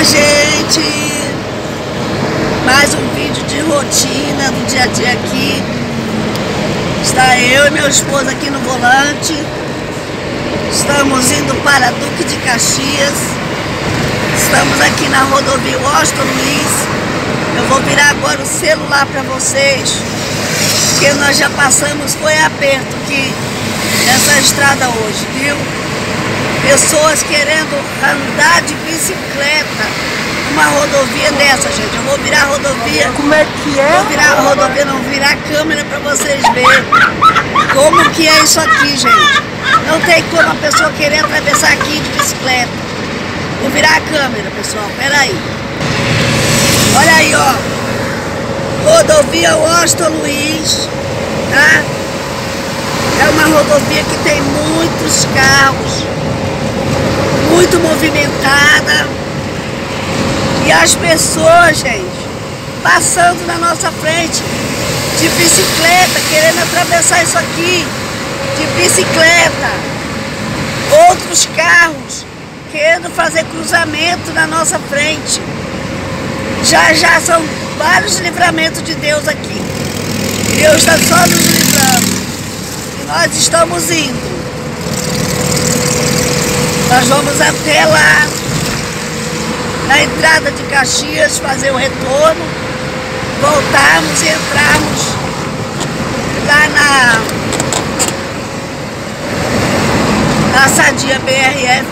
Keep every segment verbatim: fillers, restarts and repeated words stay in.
Oi, gente! Mais um vídeo de rotina do dia a dia aqui. Está eu e meu esposo aqui no volante. Estamos indo para Duque de Caxias. Estamos aqui na rodovia Washington Luiz. Eu vou virar agora o celular para vocês, porque nós já passamos, foi aperto aqui nessa estrada hoje, viu? Pessoas querendo andar de bicicleta numa rodovia dessa, gente. Eu vou virar a rodovia. Como é que é? Vou virar a rodovia, não virar a câmera para vocês verem como que é isso aqui, gente. Não tem como a pessoa querer atravessar aqui de bicicleta. Vou virar a câmera, pessoal. Pera aí. Olha aí, ó. Rodovia Washington Luiz, tá? É uma rodovia que tem muitos carros, muito movimentada, e as pessoas, gente, passando na nossa frente de bicicleta, querendo atravessar isso aqui de bicicleta. Outros carros querendo fazer cruzamento na nossa frente. Já já são vários livramentos de Deus aqui. Deus está só nos livrando. E nós estamos indo. Nós vamos até lá, na entrada de Caxias, fazer o retorno, voltarmos e entrarmos lá na, na Sadia B R F.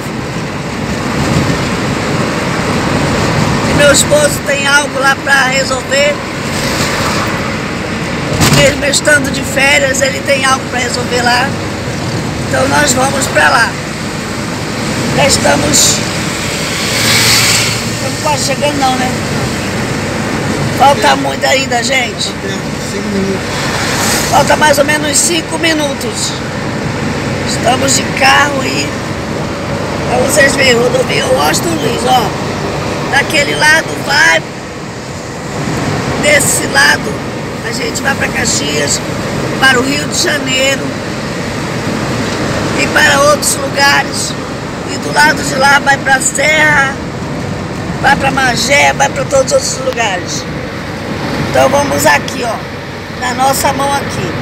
E meu esposo tem algo lá para resolver. Mesmo estando de férias, ele tem algo para resolver lá. Então nós vamos para lá. Já estamos... Estamos quase chegando não, né? Falta muito ainda, gente. Falta mais ou menos cinco minutos. Estamos de carro aí. Pra vocês verem, rodovia Washington Luiz, ó. Daquele lado vai. Desse lado a gente vai para Caxias, para o Rio de Janeiro e para outros lugares. E do lado de lá vai para a Serra, vai para Magé, vai para todos os outros lugares. Então vamos aqui, ó, na nossa mão aqui.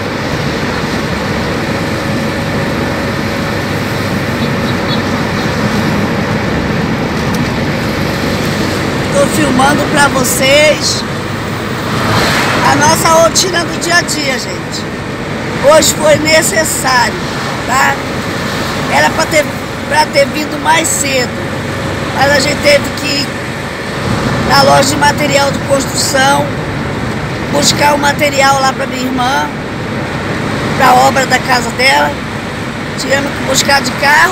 Estou filmando para vocês a nossa rotina do dia a dia, gente. Hoje foi necessário, tá? Era para ter para ter vindo mais cedo, mas a gente teve que ir na loja de material de construção, buscar o material lá para minha irmã, para a obra da casa dela. Tivemos que buscar de carro.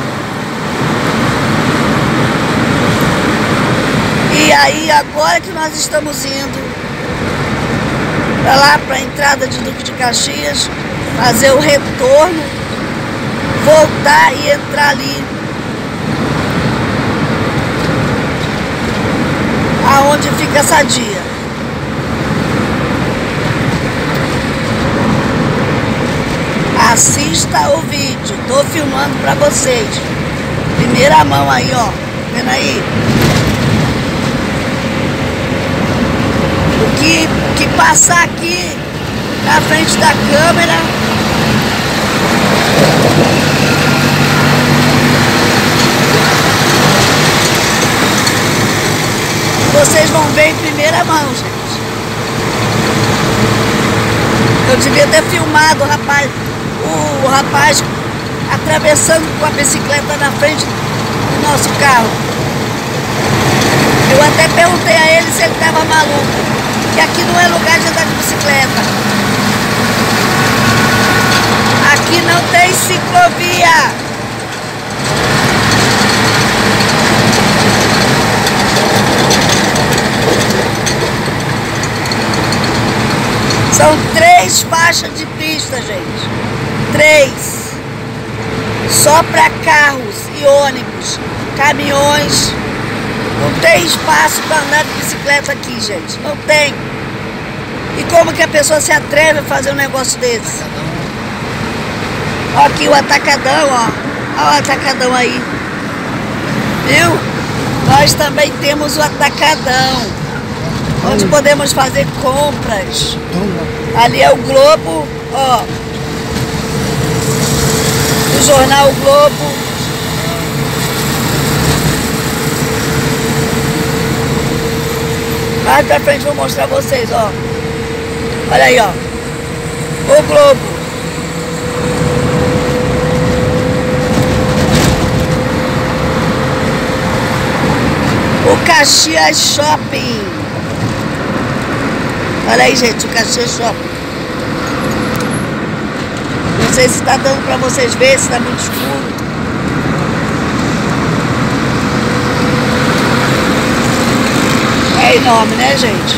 E aí agora que nós estamos indo para lá, para a entrada de Duque de Caxias, fazer o retorno, voltar e entrar ali aonde fica a Sadia. Assista o vídeo, tô filmando para vocês. Primeira mão aí, ó, vendo aí? O que, que passar aqui na frente da câmera, vocês vão ver em primeira mão, gente. Eu devia ter filmado o rapaz, o, o rapaz atravessando com a bicicleta na frente do nosso carro. Eu até perguntei a ele se ele estava maluco, que aqui não é lugar de andar de bicicleta. Aqui não tem ciclovia. São três faixas de pista, gente. Três. Só para carros e ônibus, caminhões. Não tem espaço para andar de bicicleta aqui, gente. Não tem. E como que a pessoa se atreve a fazer um negócio desse? Ó aqui o atacadão, ó. Olha o atacadão aí. Viu? Nós também temos o Atacadão, onde podemos fazer compras. Ali é o Globo, ó. O jornal O Globo. Mais pra frente vou mostrar pra vocês, ó. Olha aí, ó. O Globo. O Caxias Shopping. Olha aí, gente, o Caxias Shopping. Não sei se está dando para vocês verem, se está muito escuro. É enorme, né, gente?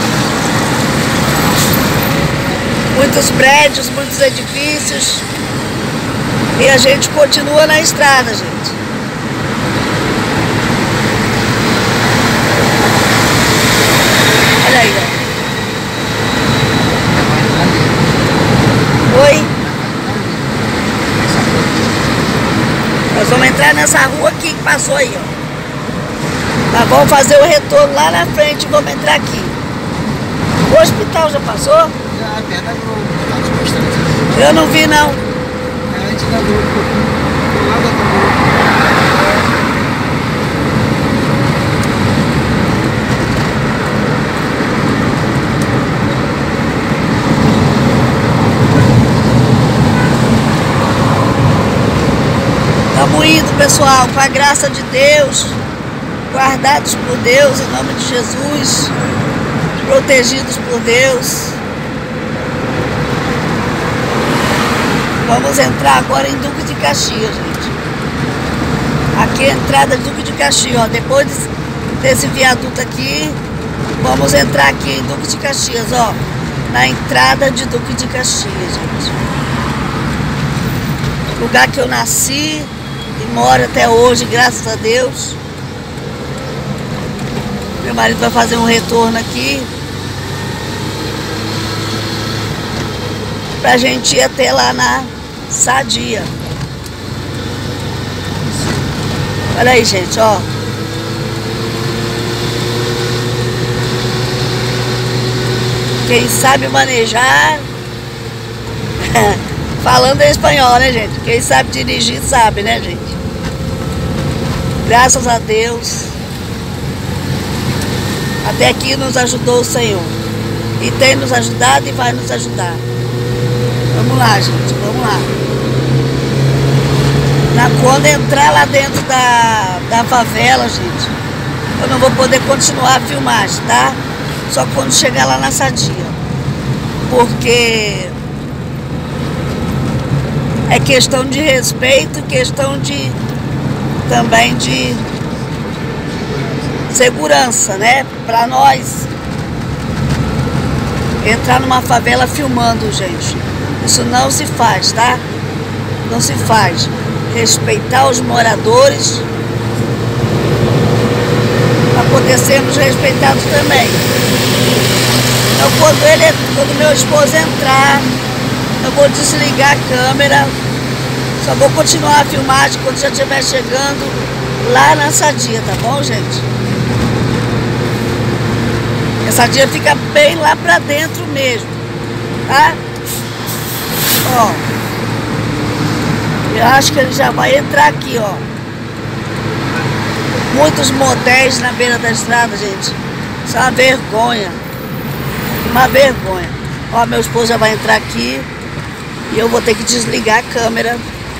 Muitos prédios, muitos edifícios. E a gente continua na estrada, gente. Olha aí, ó. Oi? Nós vamos entrar nessa rua aqui que passou aí, ó. Nós vamos fazer o retorno lá na frente e vamos entrar aqui. O hospital já passou? Já, perto da Globo. Eu não vi, não. É antes da Globo, do lado da Globo. Estamos indo, pessoal, com a graça de Deus, guardados por Deus, em nome de Jesus, protegidos por Deus. Vamos entrar agora em Duque de Caxias, gente. Aqui é a entrada de Duque de Caxias, ó. Depois desse viaduto aqui, vamos entrar aqui em Duque de Caxias, ó. Na entrada de Duque de Caxias, gente. Lugar que eu nasci e moro até hoje, graças a Deus. Meu marido vai fazer um retorno aqui pra gente ir até lá na Sadia. Olha aí, gente, ó. Quem sabe manejar falando em espanhol, né, gente? Quem sabe dirigir sabe, né, gente? Graças a Deus. Até aqui nos ajudou o Senhor. E tem nos ajudado e vai nos ajudar. Vamos lá, gente, vamos lá. Na, quando entrar lá dentro da, da favela, gente, eu não vou poder continuar a filmagem, tá? Só quando chegar lá na Sadia. Porque é questão de respeito, questão de também de segurança, né? Pra nós entrar numa favela filmando, gente. Isso não se faz, tá? Não se faz. Respeitar os moradores para poder sermos respeitados também. Então, quando, ele, quando meu esposo entrar, eu vou desligar a câmera. Só vou continuar a filmagem quando já estiver chegando lá na Sadia, tá bom, gente? A Sadia fica bem lá pra dentro mesmo, tá? Ó, eu acho que ele já vai entrar aqui, ó. Muitos motéis na beira da estrada, gente. Isso é uma vergonha. Uma vergonha. Ó, meu esposo já vai entrar aqui e eu vou ter que desligar a câmera.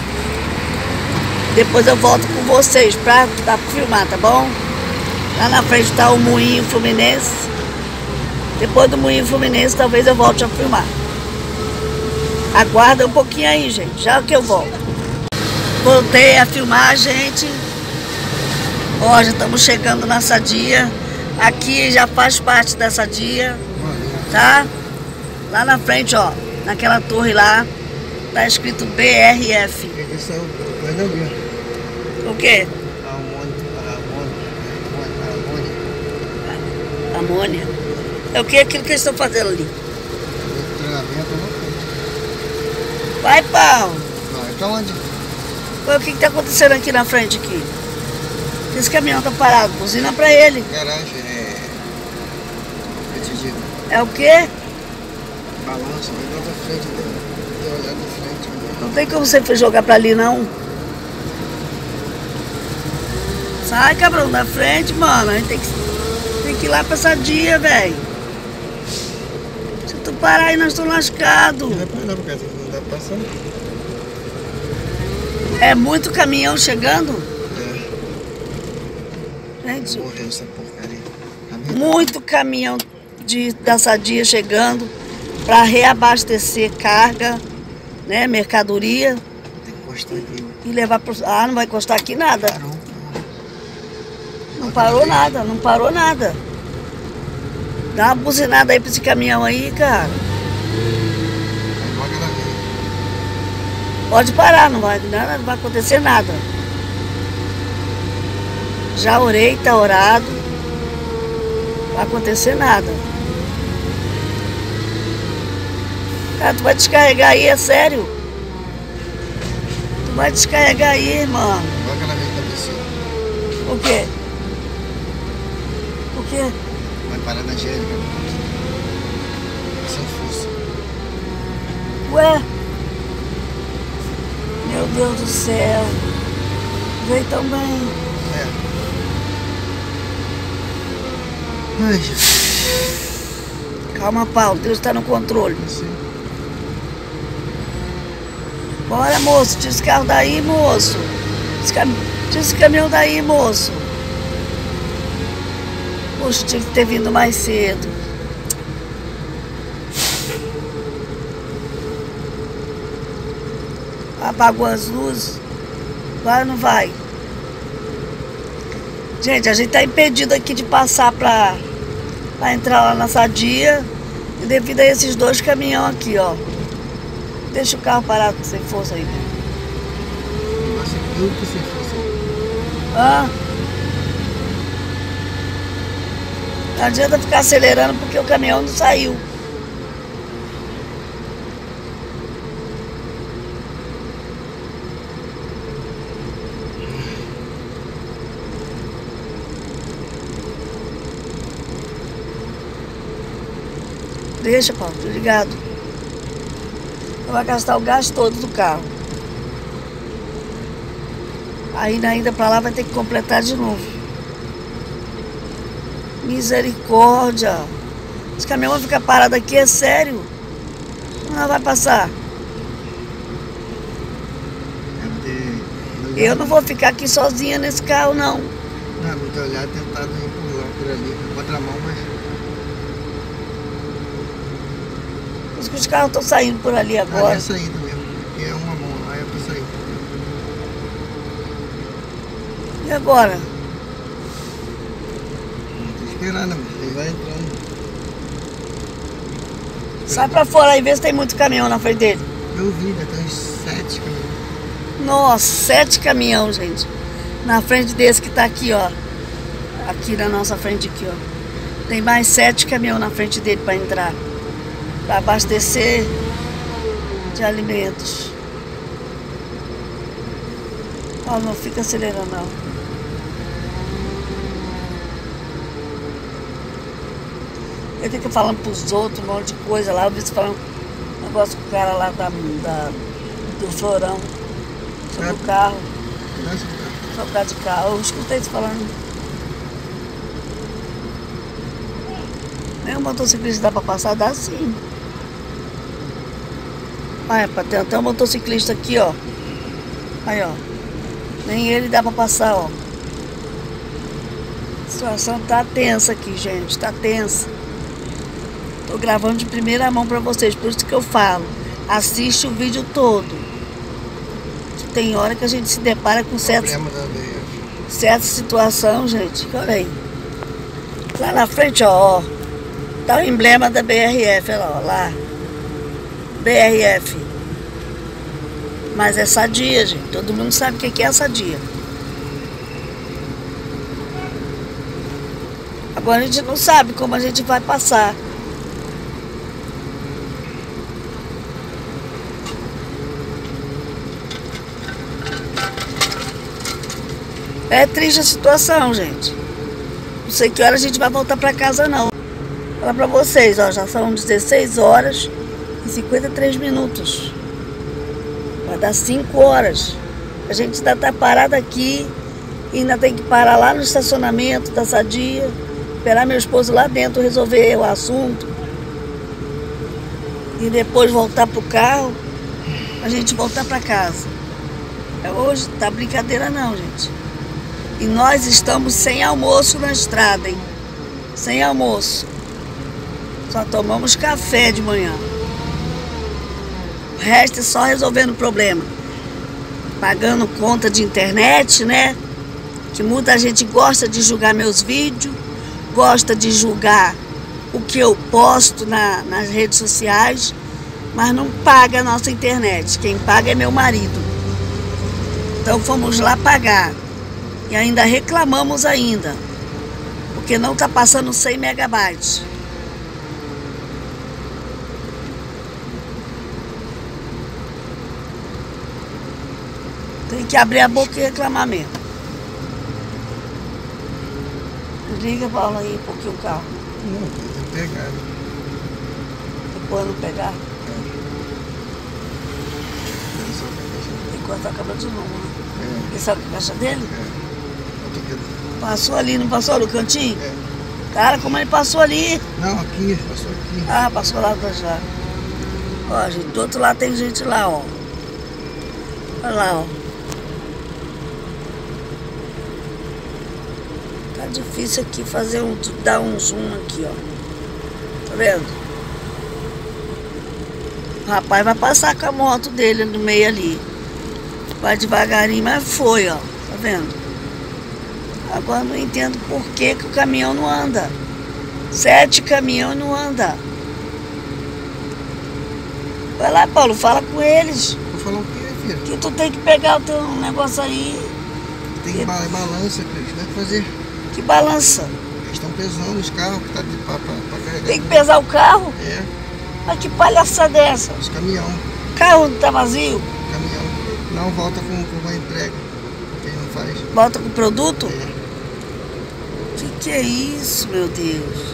Depois eu volto com vocês pra, pra filmar, tá bom? Lá na frente tá o Moinho Fluminense. Depois do Moinho Fluminense talvez eu volte a filmar. Aguarda um pouquinho aí, gente, já que eu volto. Voltei a filmar, gente. Ó, já estamos chegando na Sadia. Aqui já faz parte da Sadia, tá? Lá na frente, ó, naquela torre lá, tá escrito B R F. O quê? Amônia. É o que? Aquilo que eles estão fazendo ali. Vai, Paulo. Então onde? O que está acontecendo aqui na frente aqui? Esse caminhão tá parado, buzina pra ele. Garagem, é... Pedido. É o quê? Balanço, vai lá pra frente dele. Tem olhado de frente. Né? Não tem como você jogar pra ali, não. Sai, cabrão, da frente, mano. A gente tem que, tem que ir lá pra Sadia, velho. Se tu parar aí, nós estamos lascados. Não vai parar, porque não dá pra passar. É muito caminhão chegando? É. Gente, morreu essa porcaria. Muito caminhão de, da Sadia chegando para reabastecer carga, né, mercadoria. Tem que encostar aqui. E levar pro... Ah, não vai encostar aqui nada. Parou. Não parou nada, não parou nada. Dá uma buzinada aí pra esse caminhão aí, cara. Pode parar, não vai, não vai acontecer nada. Já orei, tá orado. Não vai acontecer nada. Cara, tu vai descarregar aí, é sério? Tu vai descarregar aí, mano. Olha aquela vez da pessoa. O quê? O quê? Vai parar na Angélica. Sem força. Ué? Meu Deus do céu. Veio tão bem. É. Ai, Jesus. Calma, Paulo. Deus está no controle. Sim. Bora, moço. Tira esse carro daí, moço. Tira esse caminhão daí, moço. Poxa, tinha que ter vindo mais cedo. Apagou as luzes. Vai ou não vai? Gente, a gente tá impedido aqui de passar pra, pra entrar lá na Sadia. E devido a esses dois caminhões aqui, ó. Deixa o carro parado sem força aí. Nossa, eu que sem força. Hã? Não adianta ficar acelerando porque o caminhão não saiu. Deixa, Paulo, tô ligado. Vai gastar o gás todo do carro. Aí na ida pra lá vai ter que completar de novo. Misericórdia. Esse caminhão vai ficar parado aqui, é sério? Não vai passar. Eu não vou ficar aqui sozinha nesse carro, não. Não, vou te olhar, tentado empurrar por ali, contramão, mas... Por isso que os carros estão saindo por ali agora. Ali é saída mesmo, porque é uma mão, aí é pra sair. E agora? Tô esperando, amor. Ele vai entrando. Sai pra fora aí, vê se tem muito caminhão na frente dele. Eu vi, já tem uns sete caminhões. Nossa, sete caminhões, gente. Na frente desse que tá aqui, ó. Aqui na nossa frente, aqui, ó. Tem mais sete caminhões na frente dele pra entrar. Pra abastecer de alimentos. Ó, não fica acelerando, não. Ele fica falando pros outros um monte de coisa lá. Eu vi você falando um negócio com o cara lá da, da, do Florão. Sobre o carro. Só por causa de carro. Eu escutei você falando. Nem o motociclista dá pra passar? Dá sim. Olha, tem até um motociclista aqui, ó. Aí, ó. Nem ele dá pra passar, ó. A situação tá tensa aqui, gente. Tá tensa. Tô gravando de primeira mão pra vocês. Por isso que eu falo. Assiste o vídeo todo. Que tem hora que a gente se depara com certas, certa situação, gente. Olha aí. Lá na frente, ó. ó tá o emblema da B R F, olha lá, ó, lá. B R F. Mas é Sadia, gente. Todo mundo sabe o que é Sadia. Agora a gente não sabe como a gente vai passar. É triste a situação, gente. Não sei que hora a gente vai voltar pra casa, não. Vou falar pra vocês, ó, já são dezesseis horas e cinquenta e três minutos. Vai dar cinco horas. A gente ainda tá parado aqui e ainda tem que parar lá no estacionamento da Sadia, esperar meu esposo lá dentro resolver o assunto e depois voltar pro carro, a gente voltar pra casa. É hoje, tá brincadeira não, gente. E nós estamos sem almoço na estrada, hein? Sem almoço. Só tomamos café de manhã. O resto é só resolvendo o problema. Pagando conta de internet, né? Que muita gente gosta de julgar meus vídeos, gosta de julgar o que eu posto na, nas redes sociais, mas não paga a nossa internet. Quem paga é meu marido. Então fomos lá pagar. E ainda reclamamos ainda, porque não está passando cem megabytes. Tem que abrir a boca e reclamar mesmo. Liga, Paulo, aí um pouquinho o carro. Não, tem que pegar. Depois não pegar. É. Tem que cortar a câmera de novo, né? É. E sabe a caixa dele? É. Passou ali, não passou no cantinho? É. Cara, como ele passou ali? Não, aqui, passou aqui. Ah, passou lá pra já. Ó, gente, do outro lado tem gente lá, ó. Olha lá, ó. Tá difícil aqui fazer um, dar um zoom aqui, ó. Tá vendo? O rapaz vai passar com a moto dele no meio ali. Vai devagarinho, mas foi, ó. Tá vendo? Agora não entendo por que, que o caminhão não anda. Sete caminhão não anda. Vai lá, Paulo, fala com eles. Vou falar o quê, filho? Que tu tem que pegar o teu negócio aí. Tem que ba balança, Cris. Como é que fazer? Que balança? Eles estão pesando os carros que tá de pra, pra, pra carregar. Tem que pesar o carro? É. Mas que palhaçada é essa? Os caminhão. O carro não tá vazio? Caminhão. Não, volta com, com uma entrega. Que ele não faz. Volta com o produto? É. Que que é isso, meu Deus?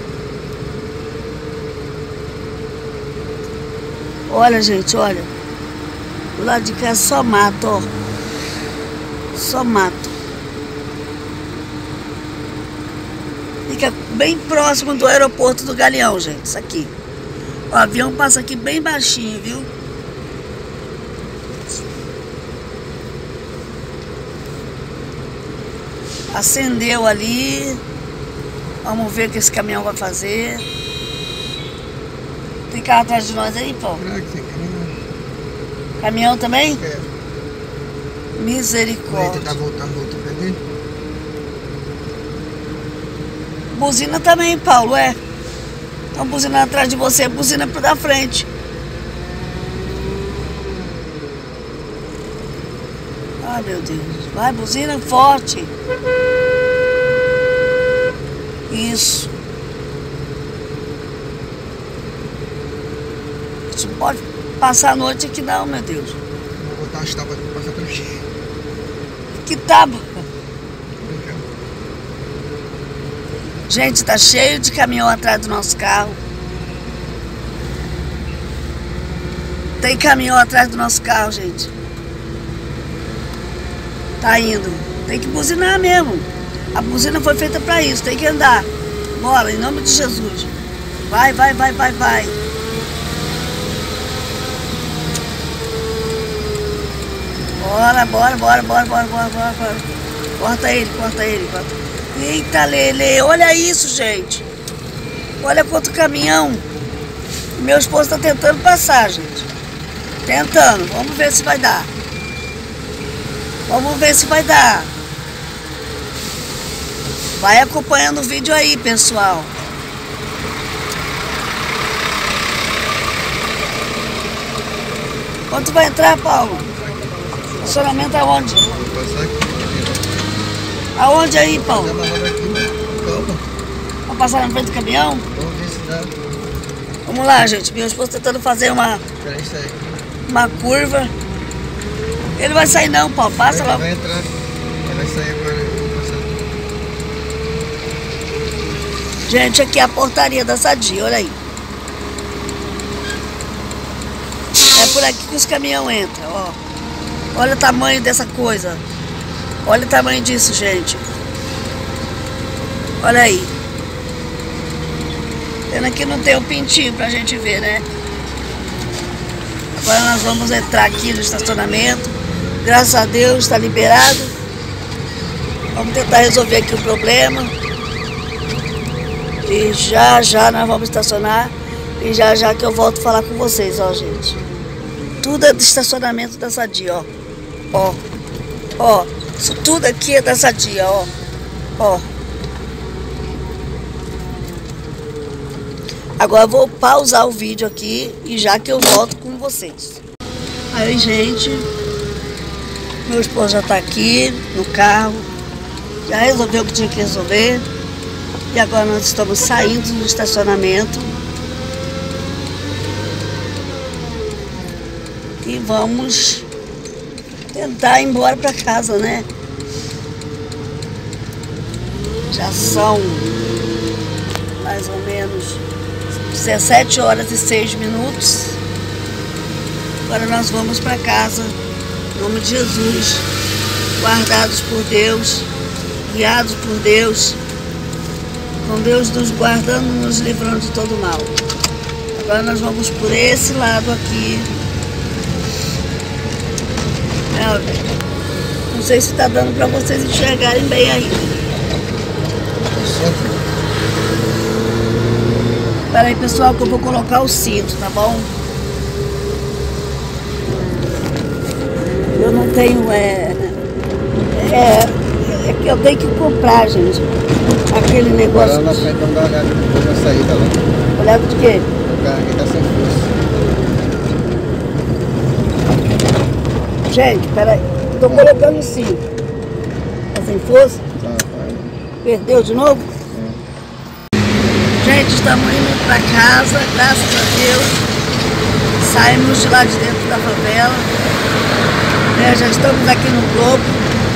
Olha, gente, olha. Do lado de cá é só mato, ó. Só mato. Fica bem próximo do aeroporto do Galeão, gente. Isso aqui. O avião passa aqui bem baixinho, viu? Acendeu ali. Vamos ver o que esse caminhão vai fazer. Tem carro atrás de nós aí, Paulo? Será que tem caminhão? Caminhão também? É. Misericórdia. Ele tá voltando, voltando pra dele? Buzina também, Paulo, é. Estão buzinando atrás de você, buzina pro da frente. Ai, meu Deus. Vai, buzina forte. Isso. A gente não pode passar a noite aqui não, meu Deus. Vou botar as tábuas pra passar por aqui. Que tábua? Tô brincando. Gente, tá cheio de caminhão atrás do nosso carro. Tem caminhão atrás do nosso carro, gente. Tá indo. Tem que buzinar mesmo. A buzina foi feita pra isso, tem que andar. Bora, em nome de Jesus. Vai, vai, vai, vai, vai. Bora, bora, bora, bora, bora, bora, bora, bora. Corta ele, corta ele, corta. Eita, Lele, olha isso, gente. Olha quanto caminhão. Meu esposo tá tentando passar, gente. Tentando, vamos ver se vai dar. Vamos ver se vai dar. Vai acompanhando o vídeo aí, pessoal. Quanto vai entrar, Paulo? Estacionamento aonde? Vou passar aqui. Aonde aí, Paulo? Dá uma roda aqui, calma. Vamos passar na frente do caminhão? Vamos ver se dá. Vamos lá, gente. Meu esposo tentando fazer uma, Espera aí sair. uma curva. Ele vai sair não, Paulo. Passa Vai, lá. vai entrar. vai sair agora. Gente, aqui é a portaria da Sadia, olha aí. É por aqui que os caminhões entram, ó. Olha o tamanho dessa coisa. Olha o tamanho disso, gente. Olha aí. Pena que não tem um pintinho pra gente ver, né? Agora nós vamos entrar aqui no estacionamento. Graças a Deus está liberado. Vamos tentar resolver aqui o problema. E já já nós vamos estacionar. E já já que eu volto a falar com vocês, ó, gente. Tudo é do estacionamento da Sadia, ó. Ó. Ó. Isso tudo aqui é da Sadia, ó. Ó. Agora eu vou pausar o vídeo aqui e já que eu volto com vocês. Aí, gente, meu esposo já tá aqui no carro, já resolveu o que tinha que resolver. E agora nós estamos saindo do estacionamento e vamos tentar ir embora para casa, né? Já são mais ou menos dezessete horas e seis minutos. Agora nós vamos para casa, em nome de Jesus, guardados por Deus, guiados por Deus, com Deus nos guardando, nos livrando de todo mal. Agora nós vamos por esse lado aqui. Não sei se está dando para vocês enxergarem bem aí. Espera aí, pessoal, que eu vou colocar o cinto, tá bom? Eu não tenho, é... É, é que eu tenho que comprar, gente, aquele negócio... Lá na frente, vamos dar uma olhada depois da saída lá. Olhada de quê? O carro aqui tá sem força. Gente, peraí, tô colocando o cinto. Tá sem força? Tá, vai. Perdeu de novo? É. Gente, estamos indo pra casa, graças a Deus. Saímos de lá de dentro da favela. É, já estamos aqui no Globo.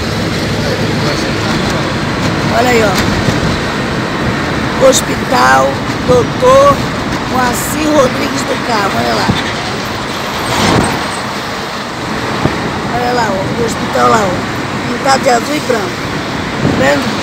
Olha aí, ó. Hospital, doutor Moacir Rodrigues do Carmo, olha lá. Olha lá, ó, o hospital lá, ó. Pintado de azul e branco. Tá vendo?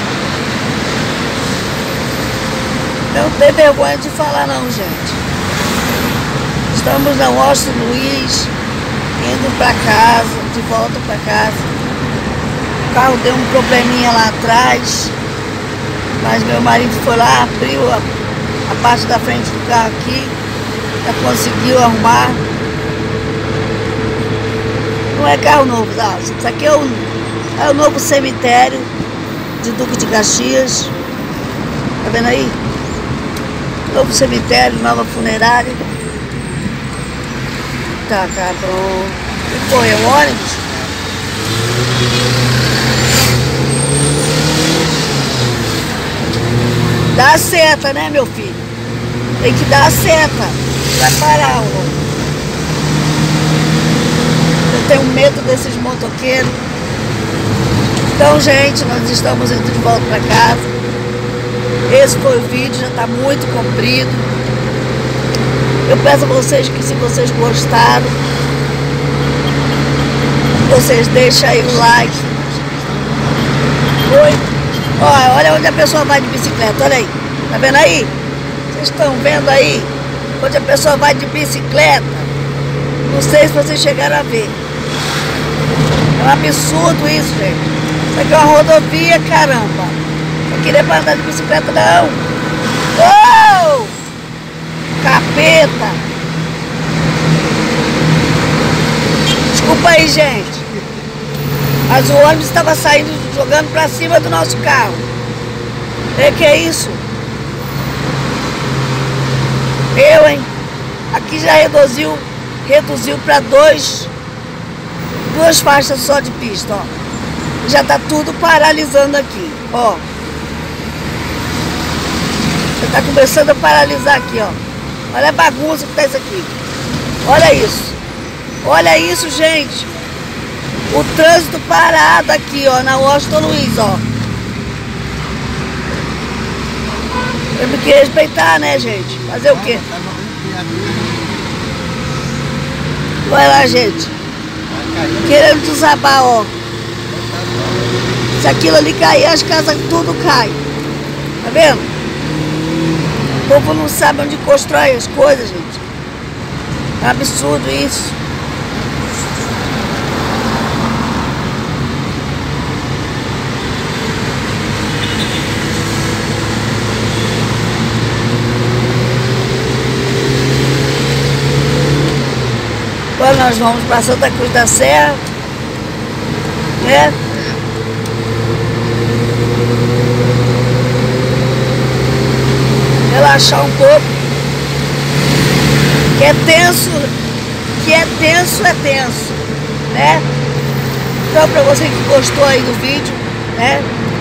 Não tem vergonha de falar não, gente. Estamos na Washington Luiz, indo pra casa, de volta pra casa. O carro deu um probleminha lá atrás, mas meu marido foi lá, abriu a, a parte da frente do carro aqui, já conseguiu arrumar. Não é carro novo, tá? Isso aqui é o, é o novo cemitério de Duque de Caxias. Tá vendo aí? Novo cemitério, nova funerária. Tá, cabrão. E foi, é o ônibus? Dá a seta, né, meu filho? Tem que dar a seta. Vai parar, ó. Eu tenho medo desses motoqueiros. Então, gente, nós estamos indo de volta para casa. Esse foi o vídeo, já está muito comprido. Eu peço a vocês que, se vocês gostaram, vocês deixem aí o like. Oi? Olha, olha onde a pessoa vai de bicicleta, olha aí. Tá vendo aí? Vocês estão vendo aí? Onde a pessoa vai de bicicleta. Não sei se vocês chegaram a ver. É um absurdo isso, gente. Isso aqui é uma rodovia, caramba. Não queria para andar de bicicleta, não. Oh! Capeta! Desculpa aí, gente. Mas o ônibus estava saindo, jogando para cima do nosso carro. E que é isso? Eu, hein? Aqui já reduziu, reduziu para dois, duas faixas só de pista, ó. Já tá tudo paralisando aqui, ó. Já tá começando a paralisar aqui, ó. Olha a bagunça que tá isso aqui. Olha isso. Olha isso, gente. O trânsito parado aqui, ó, na Washington Luiz, ó. Temos que respeitar, né, gente? Fazer o quê? Vai lá, gente. Querendo desabar, ó. Se aquilo ali cair, as casas tudo cai. Tá vendo? O povo não sabe onde constrói as coisas, gente. É um absurdo isso. Agora nós vamos para Santa Cruz da Serra, né? Relaxar um pouco. Que é tenso, que é tenso, é tenso, né? Então, para você que gostou aí do vídeo, né?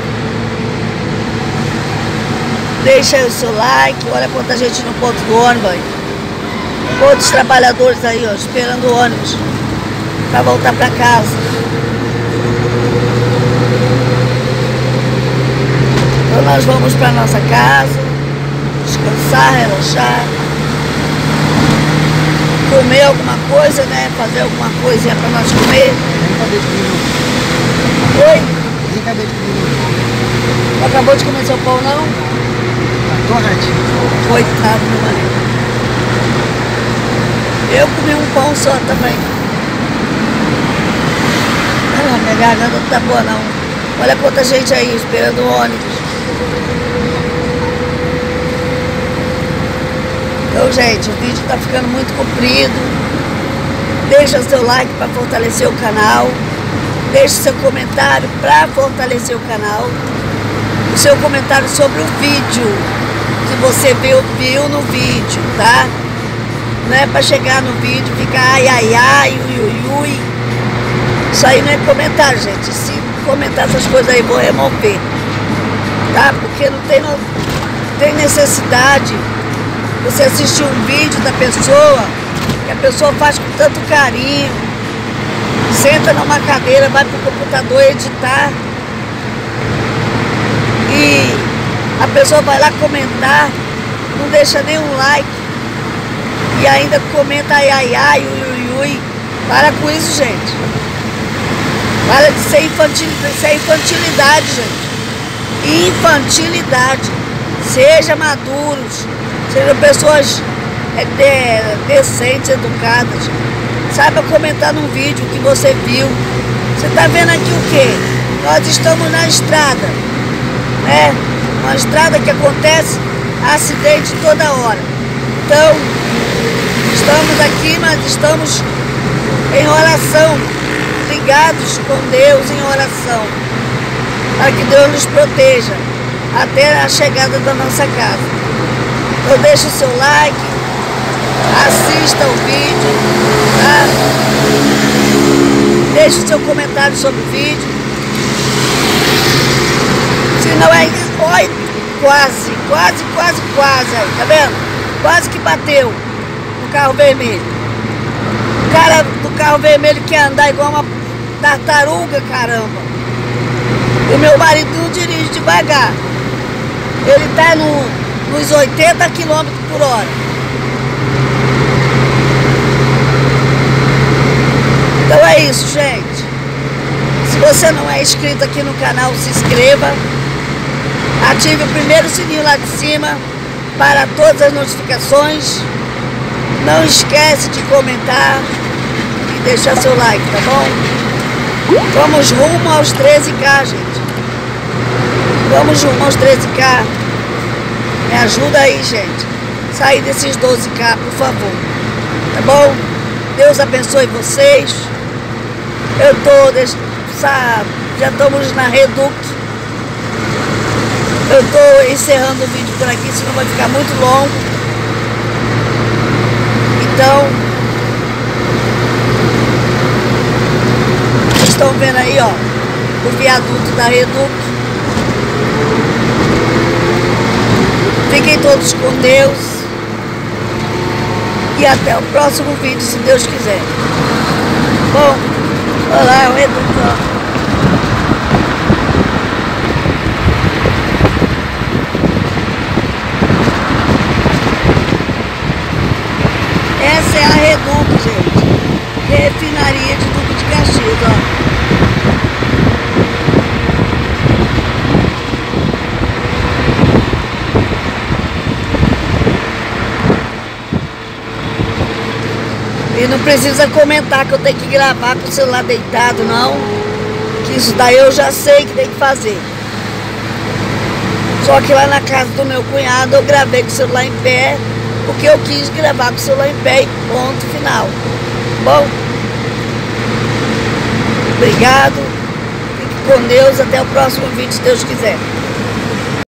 Deixa aí o seu like, olha quanta gente no ponto do ônibus aí. Outros trabalhadores aí, ó, esperando o ônibus para voltar para casa. Então nós vamos para nossa casa, descansar, relaxar, comer alguma coisa, né? Fazer alguma coisinha para nós comer. Oi? Não acabou de comer seu pão, não? Coitado do meu marido. Eu comi um pão só também. Ah, minha garganta não tá boa não. Olha quanta gente aí esperando o ônibus. Então, gente, o vídeo tá ficando muito comprido. Deixa seu like para fortalecer o canal. Deixe seu comentário para fortalecer o canal. O seu comentário sobre o vídeo que você viu, viu no vídeo, tá? Não é para chegar no vídeo e ficar ai, ai, ai, ui, ui, ui. Isso aí não é comentário, gente. Se comentar essas coisas aí, vou remover. Tá? Porque não tem, não tem necessidade você assistir um vídeo da pessoa que a pessoa faz com tanto carinho. Senta numa cadeira, vai pro computador editar. E a pessoa vai lá comentar, não deixa nenhum like. E ainda comenta ai, ai, ai, ui, ui, ui. Para com isso, gente. Para de ser infantilidade, isso é infantilidade, gente. Infantilidade. Seja maduros. Sejam pessoas é, de, decentes, educadas. Saiba comentar num vídeo que você viu. Você está vendo aqui o quê? Nós estamos na estrada. Né? Uma estrada que acontece acidente toda hora. Então, estamos aqui, mas estamos em oração, ligados com Deus em oração, para que Deus nos proteja até a chegada da nossa casa. Então deixe o seu like, assista o vídeo, tá? Deixe o seu comentário sobre o vídeo. Se não é... Oi, quase, quase, quase, quase aí, tá vendo? Quase que bateu no carro vermelho. O cara do carro vermelho quer andar igual uma tartaruga, caramba. E o meu marido não dirige devagar. Ele tá no, nos oitenta quilômetros por hora. Então é isso, gente. Se você não é inscrito aqui no canal, se inscreva. Ative o primeiro sininho lá de cima para todas as notificações. Não esquece de comentar e deixar seu like, tá bom? Vamos rumo aos treze K, gente. Vamos rumo aos treze K. Me ajuda aí, gente. Sair desses doze K, por favor. Tá bom? Deus abençoe vocês. Eu tô... Já estamos na Reduc. Eu tô encerrando o vídeo por aqui, senão vai ficar muito longo. Então, vocês estão vendo aí, ó, o viaduto da Reduc. Fiquem todos com Deus. E até o próximo vídeo, se Deus quiser. Bom, Olha lá, o redutor. Essa é a Reduc, gente. Refinaria de Duque de Caxias, ó. E não precisa comentar que eu tenho que gravar com o celular deitado, não. Que isso daí eu já sei que tem que fazer. Só que lá na casa do meu cunhado eu gravei com o celular em pé, porque eu quis gravar com o celular em pé e ponto final. Bom? Obrigado. Fique com Deus. Até o próximo vídeo, se Deus quiser.